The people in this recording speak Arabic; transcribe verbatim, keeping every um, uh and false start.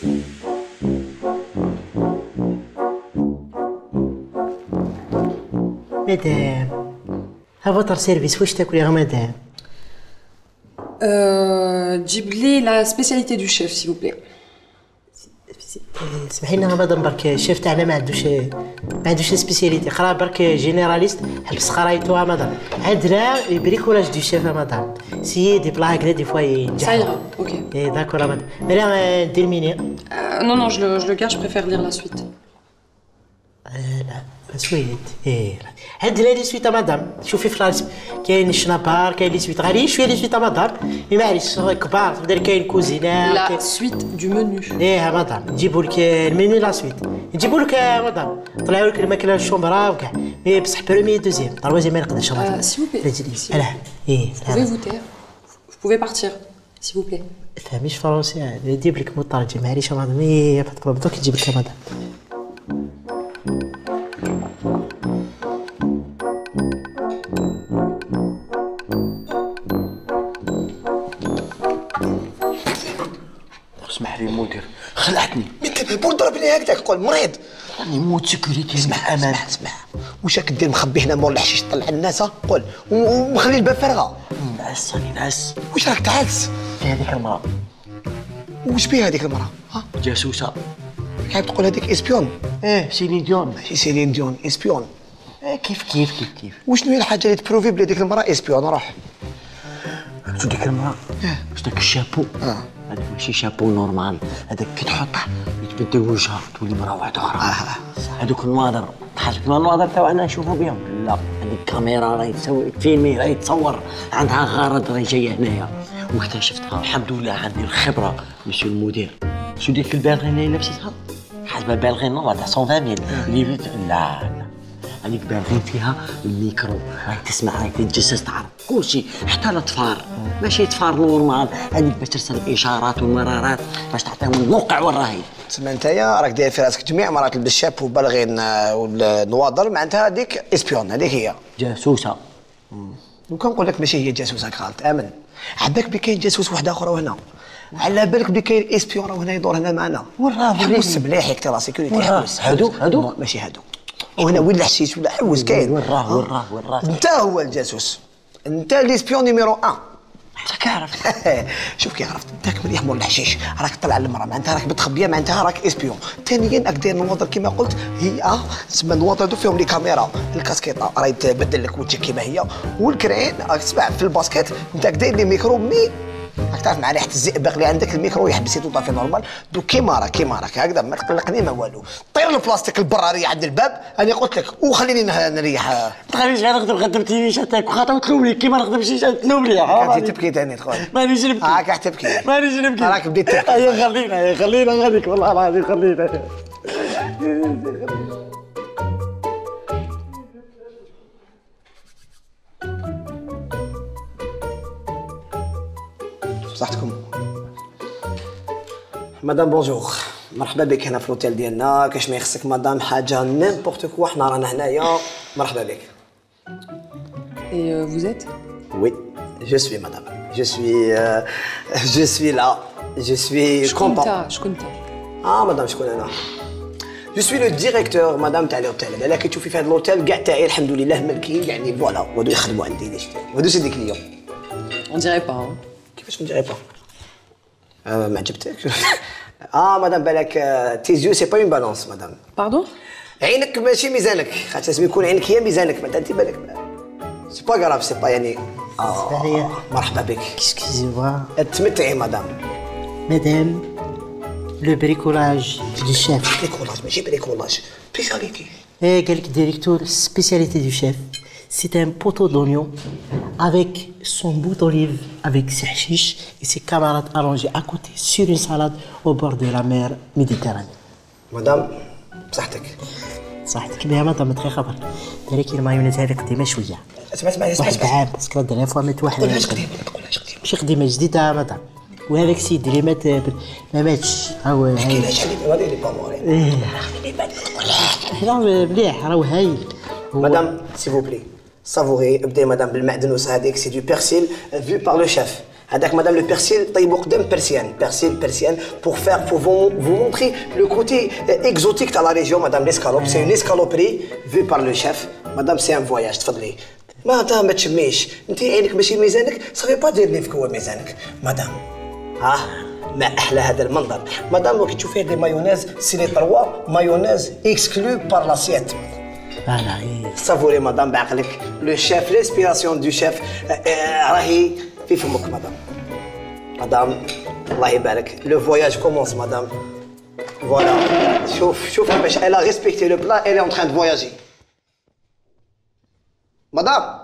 مدام ها فوتر سيرفيس واش تاكلي يا مدام؟ جيب لي لا سبيسياليتي دو شيف سي بلاي. سمحي لنا مدام برك الشيف تاعنا ما عندوش ما عندوش سبيسياليتي، قرا برك جينيراليست حبس قرايتو مدام. عندنا بريكولاج دو شيف مدام، سي دي بلا هكذا دي فوا ينجح. سايرا اوكي. اي داكور مدام. انا ندير ميني. نو نو جو جو غار جو بريفير لير لا سويت. لا سويت ايه عندنا لي سويت مدام. شوفي في الرسم كاين الشنابار كاين لي سويت غاليين شويه لي سويت مدام، مي معليش كبار تقدر كاين كوزينه لا سويت دو منو. ايه مدام نجيبوا لك المنيو لا سويت نجيبوا لك مدام طلعوا لك الماكله الشومبرا وكاع، مي بصح بروميي دوزيام تروازيام ما نقدرش مدام. سي بو بلاي لا ايه pouvez vous taire vous pouvez partir s'il vous plaît. فهميش فرونسي نجيب لك مترجم معليش مدام. ايه تقدر دوك نجيب لك مدام. اسمح لي مدير خلعتني. انت بول ضربني هكذاك قول مريض. راني مود سيكوريتي. اسمح امان. اسمح اسمح واش راك دير مخبي هنا مول الحشيش طلع الناس قول ومخلي الباب فارغه. نعس راني نعس. واش راك تعس؟ في هذيك المرأة. واش بيها هذيك المرأة؟ ها؟ جاسوسة. حاب تقول هذيك اسبيون؟ ايه سيلين ديون. ماشي سيلين ديون اسبيون. ايه كيف كيف كيف كيف. وشنو هي الحاجة اللي تبروفي بلي هذيك المرأة اسبيون؟ روح. شو ديك المرأة؟ واش داك الشابو؟ اه هذاك ماشي شابو نورمال، هذاك كي تحطه يتبدل وجهها تولي مرأة واحدة أخرى. اه هذوك النواظر تحسب النواظر تاعنا نشوفوا بهم، لا هذيك الكاميرا راهي تسوي تفيلمي راهي تصور عندها غرض راهي جاية هنايا واكتشفتها. الحمد لله عندي الخبرة مسيو المدير. شو ديك البالغين اللي لبستها؟ حسب البالغين نو هذا مية ميل اللي لا لا هذيك بالغين فيها الميكرو راهي تسمع راهي تتجسس تعرف كلشي حتى الاطفال ماشي طفال نورمال. هذيك باش ترسل اشارات ومرارات باش تعطيهم الموقع وين راهي. تسمى نتايا راك داير في راسك جميع مرات البشاب وبالغين والنواظر معناتها هذيك اسبيون هذيك هي جاسوسه. وكان نقول لك ماشي هي جاسوسه غلط امن. عباك بلي كاين جاسوس واحد اخر هنا، على بالك بلي كاين اسبيون راه هنا يدور هنا معنا. وين راه حوس مليح ياك ترى سيكوريتي. حوس هادو هادو ماشي هادو. وهنا وين الحشيش ولا حوس كاين. وين راه وين راه وين راه انت هو الجاسوس، انت ليسبيون نيميرو واحد. راك عارف. شوف كي عرفت انت مليح مول الحشيش راك طلع المراه معناتها راك متخبيه معناتها راك اسبيون. ثانيا راك داير نواظر كما قلت هي تسمى نواظر هذو فيهم لي كاميرا الكاسكيطه راهي تبدل لك وجهك كما هي والكرين راك تسمع في الباسكيت انت داير لي ميكرو مي راك تعرف مع ريحه الزئبق اللي عندك الميكرو يحبس يطوطا في نورمال. دو كيما راك كيما راك هكذا ما تقلقني ما والو. طير البلاستيك البراريه عند الباب انا قلت لك وخليني نريح. ما تخليش غير نخدم خدمتي شاتك وخاطر تلومني كيما نخدم شي شات تلومني. قاعد تبكي ثاني تخويا. مانيش نبكي. هاك راح تبكي. مانيش نبكي. راك بديت تبكي. ايوا خلينا خلينا غاديك والله العظيم خلينا. بصحتكم. مدام بونجور مرحبا بك هنا في لوتيل ديالنا. كاش ما يخصك مدام حاجه نيمبورت كوا حنا رانا هنايا. مرحبا بك. Et vous êtes? Oui, je suis madame. Je suis euh, je suis là. Je suis content. شكون شكون اه مدام شكون انا؟ جو سوي لو ديريكتور مدام تاع لوتيل. هذا اللي كتشوفي في هذا لوتيل كاع تاعي الحمد لله ملكيين يعني فوالا وهادو يخدموا عندي ليش وهادو سي دي كليون. On dirait pas. كيفاش ما نديري با؟ آه ما عجبتكش؟ اه مدام بالك تيزيو سي با اون بالونس مدام. Pardon? عينك ماشي ميزانك خاطر لازم يكون عينك هي ميزانك ما انت بالك سي با كراف سي با يعني. اه مرحبا بك. اكسكيزيوا تمتعي مدام. مدام لو بريكولاج دو شيف. بريكولاج ماشي بريكولاج سبيسياليتي. ايه قال لك ديريكتور spécialité du chef. C'est un poteau d'oignon avec son bout d'olive, avec ses chiches et ses camarades allongés à côté sur une salade au bord de la mer Méditerranée. مدام بصحتك. صحتك بها مدام تخي خبر. ديريك المايونيز هذه قديمه شويه. اسمع اسمع اسمع. واحد عام باسكو الدراري فوا مات واحد. قولهاش قديمه قولهاش قديمه. ماشي قديمه جديده مدام. وهذاك السيد اللي مات ما ماتش ها هو. احكي لها شحال هذا اللي با موري. لا مليح راهو هايل. مدام سي فو بلي سافوري ابداي مدام بالمعدنوس هذيك سي دو بيرسيل فيو بار لو شيف. هذاك مدام لو بيرسيل طيبوا قدام بيرسيان بيرسيل بيرسيان pour faire pour vous vous montrer le côté exotique de la région madame l'escalope c'est une escaloperie vue par le chef madame c'est un voyage تفضلي مدام ما تشميش انت عينك ماشي ميزانك صافي با دير لي في هو ميزانك مدام ها ما احلى هذا المنظر مدام كي تشوفي هذه مايونيز سي لي تروا مايونيز اكسكلو بار لاسيت فوالا إيه. سافوري مدام بعقلك لو شيف ليسبيراسيون دو شيف راهي في فمك مدام مدام الله يبارك لو فواياج كومونس مدام فوالا شوف شوف كيفاش elle a respecté le plat elle est en train de voyager مدام